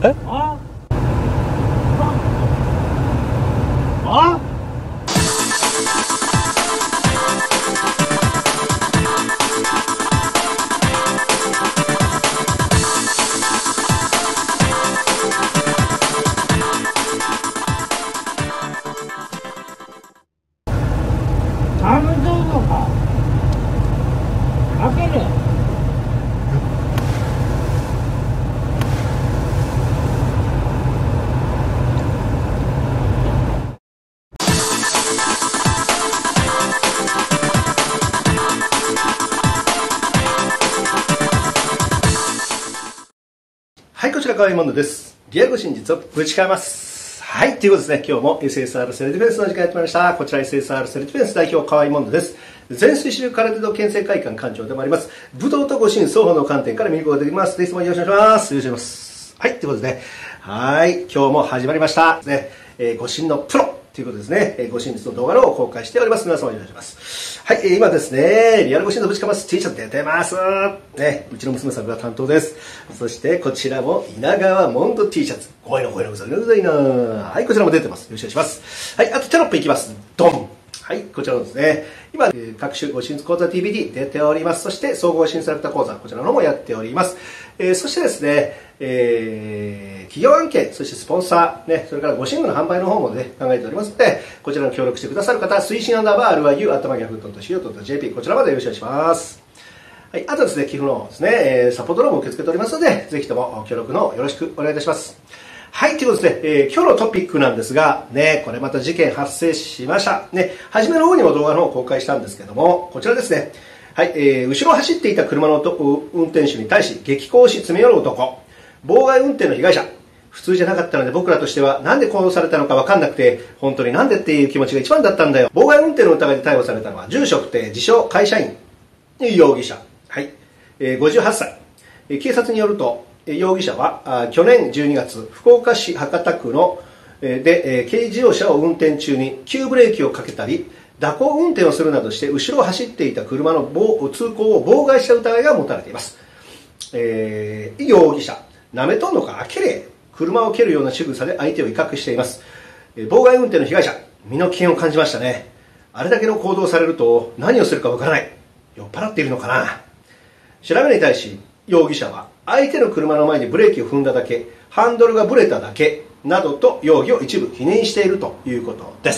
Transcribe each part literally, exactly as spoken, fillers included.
えああ寒いのか開けるはい、こちら川合モンドです。リアル真実をぶちかえます。はい、ということですね、今日も エスエスアール セルフディフェンスの時間やってまいりました。こちら エスエスアール セルフディフェンス代表川合モンドです。全水流空手道県政会館館長でもあります。武道と護身双方の観点から見ることができます。ぜひともよろしくお願いします。よろしくお願いします。はい、ということでね、はい、今日も始まりました。ね、えー、護身のプロということですね、えー、護身術の動画を公開しております。皆様お願いします。はい、えー、今ですね、リアル護身のぶちかます T シャツ出てます。ね、うちの娘さんが担当です。そしてこちらも稲川モンド T シャツ。怖いの怖いのうざいのうざいな。はい、こちらも出てます。よろしくお願いします。はい、あとテロップいきます。ドン。はい、こちらのですね、今、各種護身術講座 ティービーディー 出ております。そして、総合護身セレクター講座、こちらの方もやっております。えー、そしてですね、えー、企業案件、そしてスポンサー、ね、それから護身具の販売の方もね、考えておりますので、こちらの協力してくださる方、推進アンダーバー アールワイユー アットマークヤフードットシーオードットジェーピー、こちらまでよろしくお願いします。はい、あとですね、寄付のですね、えー、サポートロームを受け付けておりますので、ぜひとも協力のよろしくお願いいたします。はい、ということですね、えー、今日のトピックなんですが、ね、これまた事件発生しました。ね、初めの方にも動画の方を公開したんですけども、こちらですね、はい、えー、後ろを走っていた車の運転手に対し激高し詰め寄る男、妨害運転の被害者、普通じゃなかったので僕らとしてはなんでこうされたのか分かんなくて、本当になんでっていう気持ちが一番だったんだよ。妨害運転の疑いで逮捕されたのは、住所不定、自称会社員容疑者、はい、えー、ごじゅうはっさい。警察によると、容疑者は去年じゅうにがつ、福岡市博多区ので軽自動車を運転中に急ブレーキをかけたり蛇行運転をするなどして後ろを走っていた車の通行を妨害した疑いが持たれています。えー、容疑者、なめとんのか、あけれ、車を蹴るような仕草で相手を威嚇しています。妨害運転の被害者、身の危険を感じましたね。あれだけの行動をされると何をするかわからない。酔っ払っているのかな。調べに対し容疑者は、相手の車の前にブレーキを踏んだだけ、ハンドルがブレただけなどと容疑を一部否認しているということです。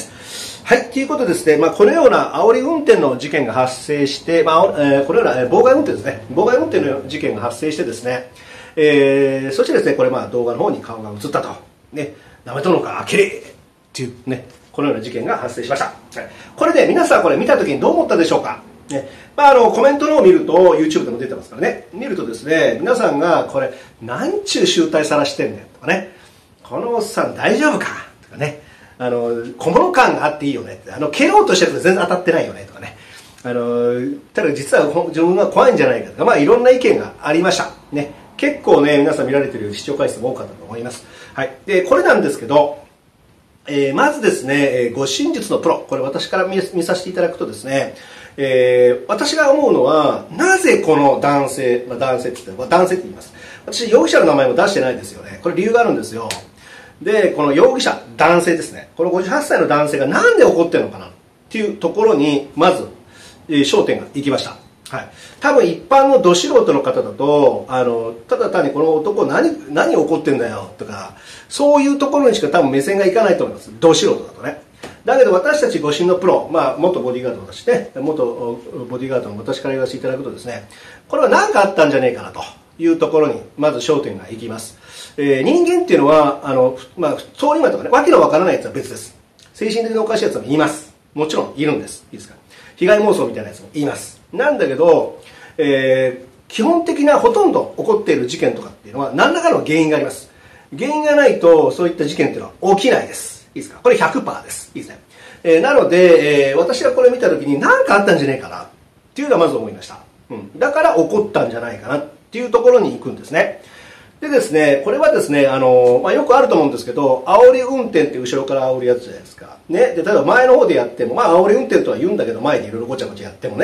はい、ということですね、まあ、このような煽り運転の事件が発生して、まあえー、このような妨害運転ですね、妨害運転の事件が発生してですね、えー、そしてですね、これまあ動画の方に顔が映ったと、ね、なめとんのか、あきれっていうね、このような事件が発生しました。はい、これで皆さんこれ見たときにどう思ったでしょうか。ね、まあ、あのコメントの方を見ると YouTube でも出てますからね、見るとですね、皆さんがこれなんちゅう醜態さらしてんねんとかね、このおっさん大丈夫かとかね、あの小物感があっていいよねって、あの蹴ろうとしてると全然当たってないよねとかね、あのただ実は自分が怖いんじゃないかとか、まあいろんな意見がありましたね。結構ね、皆さん見られてる視聴回数も多かったと思います。はい、でこれなんですけど、えー、まずですね、えー、護身術のプロ、これ私から 見, 見させていただくとですね、えー、私が思うのは、なぜこの男性、まあ、男性って言って、まあ、男性って言います。私、容疑者の名前も出してないですよね。これ理由があるんですよ。で、この容疑者、男性ですね。このごじゅうはっさいの男性がなんで怒ってるのかなっていうところに、まず、えー、焦点がいきました。はい。多分一般のど素人の方だと、あの、ただ単にこの男何、何怒ってんだよとか、そういうところにしか多分目線がいかないと思います。ど素人だとね。だけど私たち護身のプロ、まあ、元ボディーガードの私ね、元ボディーガードの私から言わせていただくとですね、これは何かあったんじゃねえかなというところに、まず焦点がいきます。えー、人間っていうのは、あの、まあ、通り魔とかね、わけのわからないやつは別です。精神的におかしいやつもいます。もちろんいるんです。いいですか。被害妄想みたいなやつもいます。なんだけど、えー、基本的なほとんど起こっている事件とかっていうのは、何らかの原因があります。原因がないと、そういった事件っていうのは起きないです。いいですか。これ ひゃくパーセント です。いいですね。えー、なので、えー、私がこれ見たときに何かあったんじゃねえかなっていうのはまず思いました。うん。だから起こったんじゃないかなっていうところに行くんですね。でですね、これはですね、あの、まあ、よくあると思うんですけど、煽り運転って後ろから煽るやつじゃないですか。ね。で、例えば前の方でやっても、まあ、煽り運転とは言うんだけど、前でいろいろごちゃごちゃやってもね、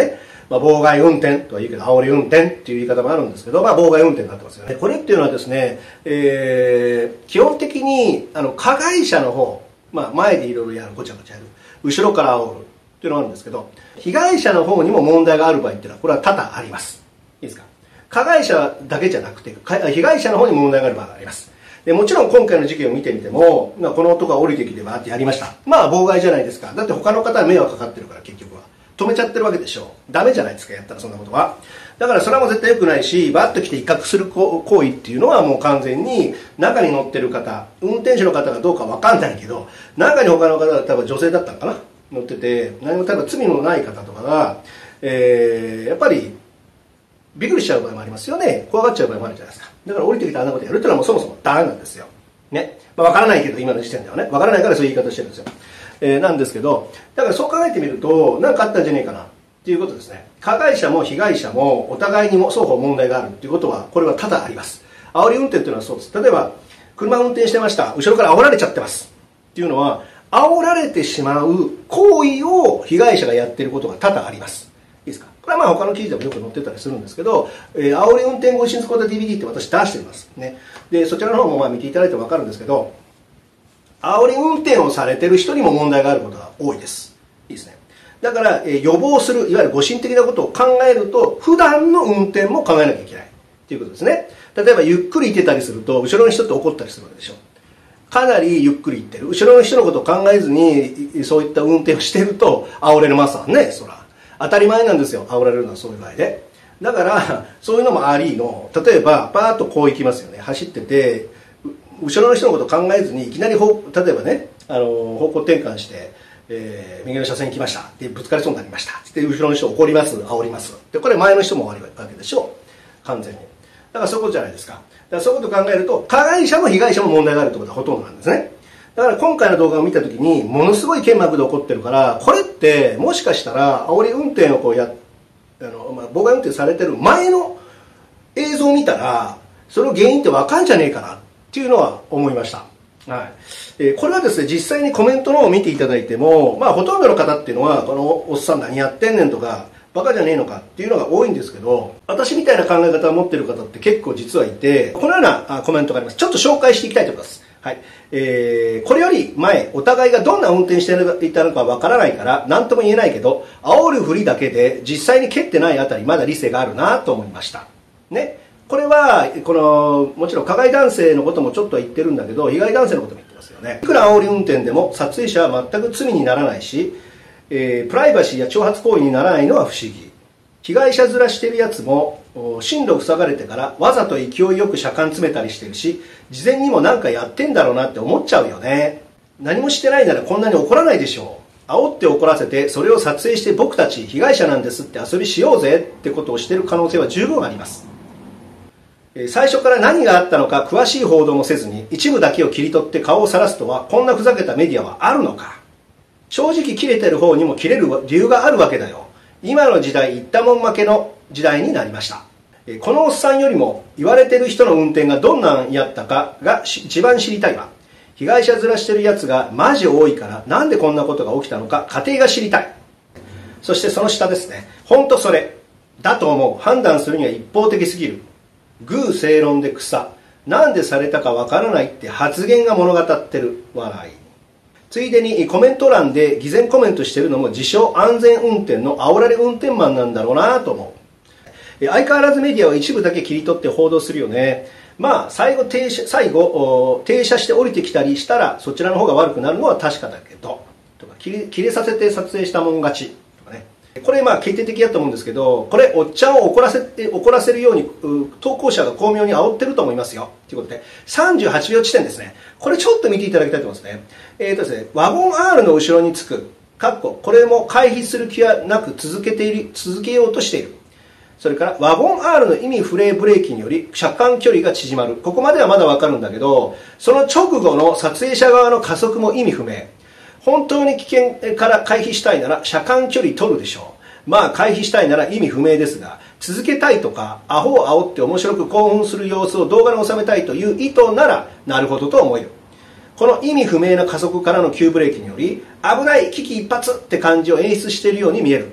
まあ、妨害運転とは言うけど、煽り運転っていう言い方もあるんですけど、まあ、妨害運転になってますよね。これっていうのはですね、えー、基本的に、あの、加害者の方、まあ、前でいろいろやる、ごちゃごちゃやる、後ろから煽るっていうのがあるんですけど、被害者の方にも問題がある場合っていうのは、これは多々あります。いいですか。加害者だけじゃなくて、被害者の方に問題がある場合があります。でもちろん今回の事件を見てみても、まあ、この男が降りてきてバーってやりました。まあ妨害じゃないですか。だって他の方は迷惑かかってるから結局は。止めちゃってるわけでしょう。ダメじゃないですか、やったらそんなことは。だからそれはもう絶対良くないし、バーッと来て威嚇する行為っていうのはもう完全に中に乗ってる方、運転手の方がどうかわかんないけど、中に他の方が多分女性だったのかな、乗ってて、何も多分罪のない方とかが、えー、やっぱりびっくりしちゃう場合もありますよね。怖がっちゃう場合もあるじゃないですか。だから降りてきてあんなことやるっていうのはもうそもそもダメなんですよ。ね。まあわからないけど、今の時点ではね。わからないからそういう言い方してるんですよ。えー、なんですけど、だからそう考えてみると、何かあったんじゃねえかなっていうことですね。加害者も被害者もお互いにも双方問題があるっていうことは、これは多々あります。煽り運転っていうのはそうです。例えば、車を運転してました。後ろから煽られちゃってます。っていうのは、煽られてしまう行為を被害者がやっていることが多々あります。いいですか。これはまあ他の記事でもよく載ってたりするんですけど、えー、煽り運転防止に使った ディーブイディー って私出してますね。で、そちらの方もまあ見ていただいても分かるんですけど、煽り運転をされてる人にも問題があることが多いです。いいですね。だから、えー、予防する、いわゆる誤審的なことを考えると、普段の運転も考えなきゃいけないっていうことですね。例えばゆっくり行ってたりすると、後ろの人って怒ったりするわけでしょ。かなりゆっくり行ってる。後ろの人のことを考えずに、そういった運転をしてると、煽れるますわね、そら。当たり前なんですよ、煽られるのはそういう場合で。だから、そういうのもありの、例えば、パーッとこう行きますよね。走ってて、後ろの人のことを考えずに、いきなりほう、例えばね、あの、方向転換して、えー、右の車線に来ました。で、ぶつかりそうになりました。で、後ろの人怒ります、煽ります。で、これ前の人も悪いわけでしょう。完全に。だからそういうことじゃないですか。だからそういうことを考えると、加害者も被害者も問題があるってことがほとんどなんですね。だから今回の動画を見たときに、ものすごい剣幕で起こってるから、これってもしかしたら煽り運転をこうやあの、まあ、妨害運転されてる前の映像を見たら、その原因ってわかんじゃねえかなっていうのは思いました。はい。えー、これはですね、実際にコメントの方を見ていただいても、まあほとんどの方っていうのは、このおっさん何やってんねんとか、バカじゃねえのかっていうのが多いんですけど、私みたいな考え方を持っている方って結構実はいて、このようなコメントがあります。ちょっと紹介していきたいと思います。はい。えー、これより前、お互いがどんな運転していたのかわからないから、何とも言えないけど、煽るふりだけで実際に蹴ってないあたり、まだ理性があるなと思いました。ね。これは、この、もちろん加害男性のこともちょっと言ってるんだけど、被害男性のことも言ってますよね。いくら煽り運転でも撮影者は全く罪にならないし、えー、プライバシーや挑発行為にならないのは不思議。被害者面してるやつも進路塞がれてからわざと勢いよく車間詰めたりしてるし、事前にも何かやってんだろうなって思っちゃうよね。何もしてないならこんなに怒らないでしょう。煽って怒らせてそれを撮影して僕たち被害者なんですって遊びしようぜってことをしてる可能性は十分あります。最初から何があったのか詳しい報道もせずに一部だけを切り取って顔を晒すとは、こんなふざけたメディアはあるのか。正直切れてる方にも切れる理由があるわけだよ。今の時代言ったもん負けの時代になりました。このおっさんよりも言われてる人の運転がどんなんやったかが一番知りたいわ。被害者面してるやつがマジ多いから、なんでこんなことが起きたのか家庭が知りたい。そしてその下ですね。ほんとそれだと思う。判断するには一方的すぎる。偶正論で草。なんでされたかわからないって発言が物語ってる。笑い。ついでにコメント欄で偽善コメントしてるのも自称安全運転の煽られ運転マンなんだろうなと思う。相変わらずメディアは一部だけ切り取って報道するよね。まあ最後停車、最後停車して降りてきたりしたらそちらの方が悪くなるのは確かだけど、とか切れ、切れさせて撮影したもん勝ちとかね。これまあ決定的だと思うんですけど、これおっちゃんを怒らせて怒らせるように投稿者が巧妙に煽ってると思いますよということで、さんじゅうはちびょう地点ですね。これちょっと見ていただきたいと思いますね。えーとですね、ワゴン アール の後ろにつく、かっここれも回避する気はなく続けている、続けようとしている。それからワゴン アール の意味不明ブレーキにより車間距離が縮まる。ここまではまだわかるんだけど、その直後の撮影者側の加速も意味不明。本当に危険から回避したいなら車間距離取るでしょう。まあ回避したいなら意味不明ですが、続けたいとかアホを煽って面白く興奮する様子を動画に収めたいという意図ならなるほどと思える。この意味不明な加速からの急ブレーキにより危ない危機一髪って感じを演出しているように見える。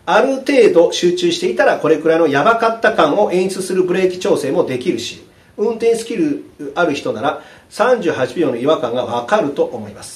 ある程度集中していたらこれくらいのやばかった感を演出するブレーキ調整もできるし、運転スキルある人ならさんじゅうはちびょうの違和感がわかると思います。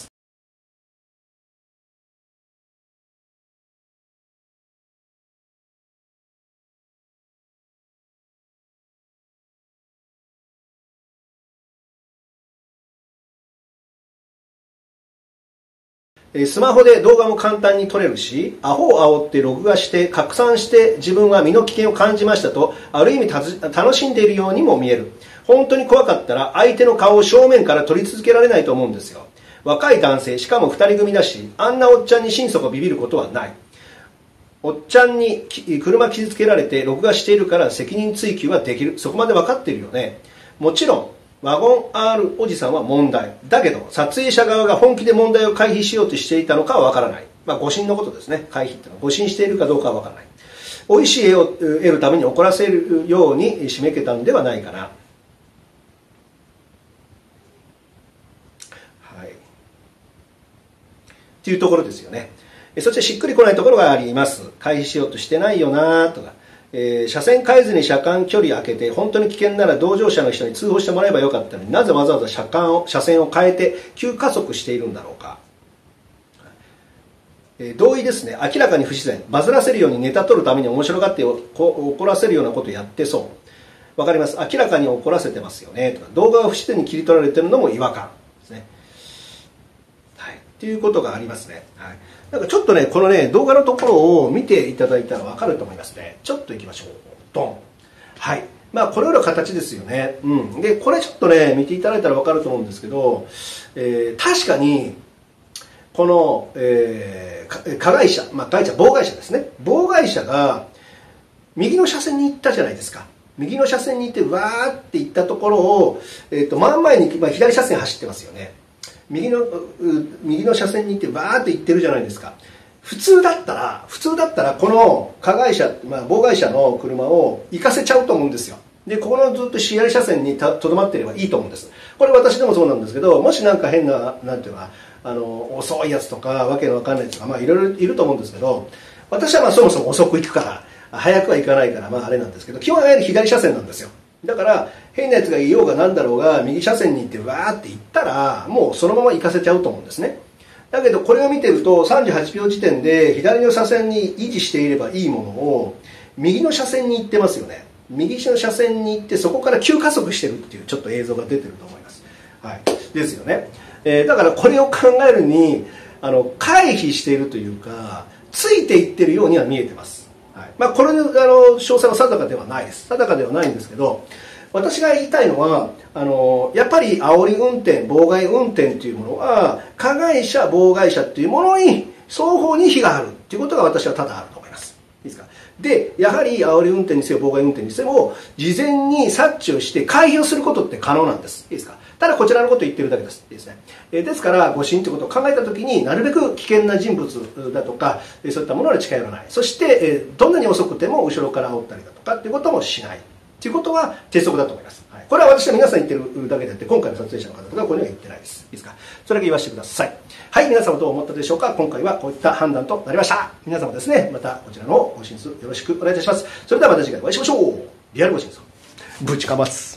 スマホで動画も簡単に撮れるし、アホを煽って録画して拡散して自分は身の危険を感じましたと、ある意味楽しんでいるようにも見える。本当に怖かったら相手の顔を正面から撮り続けられないと思うんですよ。若い男性、しかも二人組だし、あんなおっちゃんに心底ビビることはない。おっちゃんに車傷つけられて録画しているから責任追及はできる。そこまで分かっているよね。もちろん、ワゴン アール おじさんは問題。だけど、撮影者側が本気で問題を回避しようとしていたのかはわからない。まあ、誤審のことですね。回避ってのは誤審しているかどうかはわからない。美味しい絵を得るために怒らせるように締めけたんではないかな。はい。っていうところですよね。そしてしっくりこないところがあります。回避しようとしてないよなとか。えー、車線変えずに車間距離を空けて本当に危険なら同乗者の人に通報してもらえばよかったのになぜわざわざ車間を車線を変えて急加速しているんだろうか、えー、同意ですね。明らかに不自然、バズらせるようにネタ取るために面白がって怒らせるようなことやってそう。わかります。明らかに怒らせてますよねとか、動画が不自然に切り取られてるのも違和感ですね。はい、っていうことがありますね。はい、なんかちょっとね、このね、動画のところを見ていただいたら分かると思いますね。ちょっと行きましょう。ドン。はい。まあ、このような形ですよね。うん。で、これちょっとね、見ていただいたら分かると思うんですけど、えー、確かに、この、えー、加害者、まあ、加害者、妨害者ですね。妨害者が、右の車線に行ったじゃないですか。右の車線に行って、わーって行ったところを、えっと、真ん前に、まあ、左車線走ってますよね。右の、右の車線に行ってバーって行ってるじゃないですか。普通だったら、普通だったらこの加害者、まあ、妨害者の車を行かせちゃうと思うんですよ。で、ここのずっと左車線にとどまっていればいいと思うんです。これ私でもそうなんですけど、もしなんか変な、なんていうか、あの、遅いやつとか、わけのわかんないやつとか、まあいろいろいると思うんですけど、私はまあそもそも遅く行くから、早くは行かないから、まああれなんですけど、基本はやはり左車線なんですよ。だから変なやつがいようがなんだろうが右車線に行ってわーって行ったらもうそのまま行かせちゃうと思うんですね。だけどこれを見てるとさんじゅうはちびょう時点で左の車線に維持していればいいものを右の車線に行ってますよね。右の車線に行ってそこから急加速してるっていうちょっと映像が出てると思います。はい、ですよね。えー、だからこれを考えるにあの回避しているというかついていってるようには見えてます。はい、まあ、これのあの詳細は定かではないです。定かではないんですけど、私が言いたいのは、あのやっぱり煽り運転、妨害運転というものは、加害者、妨害者というものに、双方に非があるということが私は多々あると思います。いいですか。で、やはり煽り運転にせよ、妨害運転にせよ、事前に察知をして回避をすることって可能なんです。いいですか。ただこちらのことを言ってるだけです。いいですね。えー、ですから、誤審ということを考えたときになるべく危険な人物だとか、そういったものに近寄らない。そして、えー、どんなに遅くても後ろから煽ったりだとかっていうこともしない。ということは鉄則だと思います。はい、これは私は皆さん言ってるだけであって、今回の撮影者の方とかここには言ってないです。いいですか。それだけ言わせてください。はい、皆様どう思ったでしょうか。今回はこういった判断となりました。皆様ですね、またこちらのご審査よろしくお願いいたします。それではまた次回お会いしましょう。リアルご審査ぶちかます。